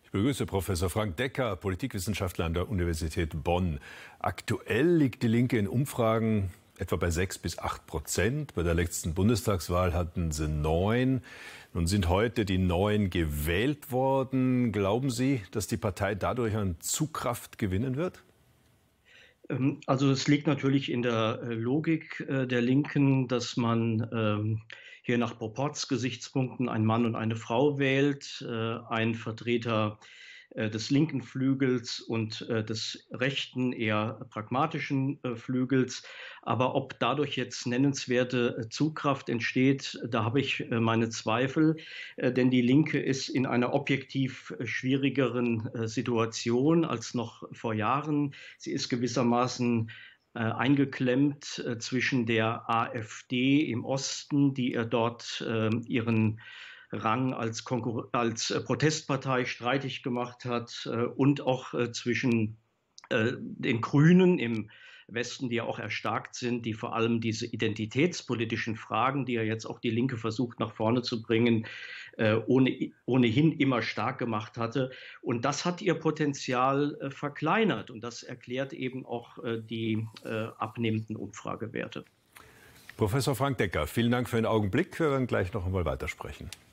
Ich begrüße Professor Frank Decker, Politikwissenschaftler an der Universität Bonn. Aktuell liegt die Linke in Umfragen etwa bei 6–8%. Bei der letzten Bundestagswahl hatten sie 9. Nun sind heute die 9 gewählt worden. Glauben Sie, dass die Partei dadurch an Zugkraft gewinnen wird? Also es liegt natürlich in der Logik der Linken, dass man hier nach Proporzgesichtspunkten einen Mann und eine Frau wählt, ein Vertreter des linken Flügels und des rechten, eher pragmatischen Flügels. Aber ob dadurch jetzt nennenswerte Zugkraft entsteht, da habe ich meine Zweifel, denn die Linke ist in einer objektiv schwierigeren Situation als noch vor Jahren. Sie ist gewissermaßen eingeklemmt zwischen der AfD im Osten, die ihr dort ihren Rang als Protestpartei streitig gemacht hat, und auch zwischen den Grünen im Westen, die ja auch erstarkt sind, die vor allem diese identitätspolitischen Fragen, die ja jetzt auch die Linke versucht nach vorne zu bringen, ohnehin immer stark gemacht hatte. Und das hat ihr Potenzial verkleinert. Und das erklärt eben auch die abnehmenden Umfragewerte. Professor Frank Decker, vielen Dank für den Augenblick. Wir werden gleich noch einmal weitersprechen.